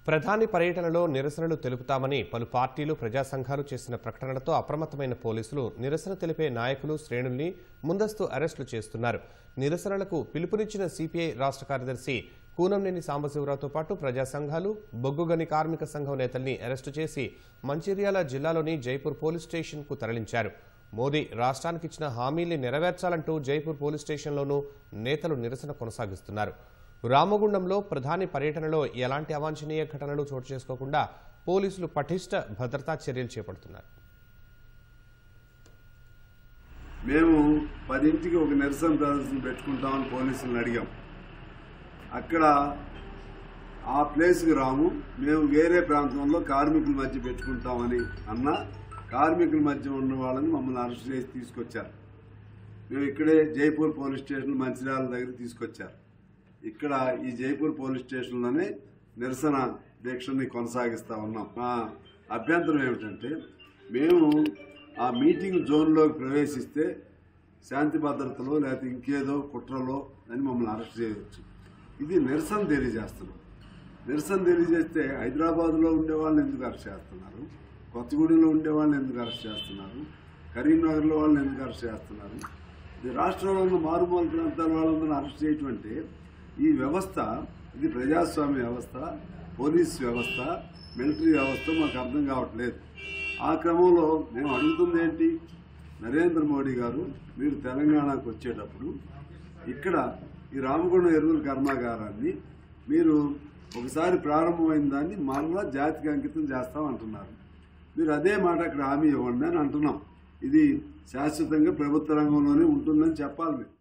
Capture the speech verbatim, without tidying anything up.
ప్రధాని పర్యటనలో నిరసనలు తెలుపుతామని పలు పార్టీలు ప్రజా సంఘాలు చేసిన ప్రకటనలతో అప్రమత్తమైన పోలీసులు నిరసన తెలిపే నాయకులు శ్రేణుల్ని ముందస్తు అరెస్టులు చేస్తున్నారు. నిరసనలకు పిలుపునిచ్చిన సిపిఐ రాష్ట్ర కార్యదర్శి కూనంనేని సాంబశివరావుతో పాటు ప్రజా సంఘాలు, బొగ్గుగని కార్మిక సంఘం నేతల్ని అరెస్టు చేసి మంచిర్యాల జిల్లాలోని జైపూర్ పోలీస్ స్టేషన్ కు తరలించారు. మోదీ రాష్ట్రానికి ఇచ్చిన హామీల్ని నెరవేర్చాలంటూ జైపూర్ పోలీస్ స్టేషన్లోనూ నేతలు నిరసన కొనసాగిస్తున్నారు. రామగుండంలో ప్రధాని పర్యటనలో ఎలాంటి అవాంఛనీయ ఘటనలు చోటు చేసుకోకుండా పోలీసులు పటిష్ట భద్రతా చర్యలు చేపడుతున్నారు. మేము పదింటికి ఒక నిరసన ప్రదర్శన పెట్టుకుంటామని పోలీసులను అడిగాం. అక్కడ ఆ ప్లేస్కి రాము, మేము వేరే ప్రాంతంలో కార్మికుల మధ్య పెట్టుకుంటామని అన్న కార్మికుల మధ్య ఉన్న వాళ్ళని మమ్మల్ని అరెస్ట్ చేసి తీసుకొచ్చారు. మేము ఇక్కడే జైపూర్ పోలీస్ స్టేషన్ మంచిర్యాల దగ్గర తీసుకొచ్చారు. ఇక్కడ ఈ జైపూర్ పోలీస్ స్టేషన్లోనే నిరసన దీక్షని కొనసాగిస్తా ఉన్నాం. మా అభ్యంతరం ఏమిటంటే, మేము ఆ మీటింగ్ జోన్లోకి ప్రవేశిస్తే శాంతి భద్రతలో లేకపోతే ఇంకేదో కుట్రలో అని మమ్మల్ని అరెస్ట్ చేయవచ్చు. ఇది నిరసన తెలియజేస్తున్నాం. నిరసన తెలియజేస్తే హైదరాబాద్లో ఉండే వాళ్ళని ఎందుకు అరెస్ట్ చేస్తున్నారు, కొత్తగూడెంలో ఉండే వాళ్ళని ఎందుకు అరెస్ట్ చేస్తున్నారు, కరీంనగర్లో వాళ్ళని ఎందుకు అరెస్ట్ చేస్తున్నారు? ఇది రాష్ట్రంలో ఉన్న మారుమూల ప్రాంతాల వాళ్ళందరూ అరెస్ట్ చేయటం అంటే ఈ వ్యవస్థ, ఇది ప్రజాస్వామ్య వ్యవస్థ, పోలీస్ వ్యవస్థ, మిలిటరీ వ్యవస్థ మాకు అర్థం కావట్లేదు. ఆ క్రమంలో మేము అడుగుతుంది ఏంటి, నరేంద్ర మోడీ గారు మీరు తెలంగాణకు వచ్చేటప్పుడు ఇక్కడ ఈ రామగుండం ఎరువుల కర్మాగారాన్ని మీరు ఒకసారి ప్రారంభమైన దాన్ని మరలా జాతికి అంకితం చేస్తామంటున్నారు. మీరు అదే మాట అక్కడ హామీ ఇవ్వండి అని అంటున్నాం. ఇది శాశ్వతంగా ప్రభుత్వ రంగంలోనే ఉంటుందని చెప్పాలి.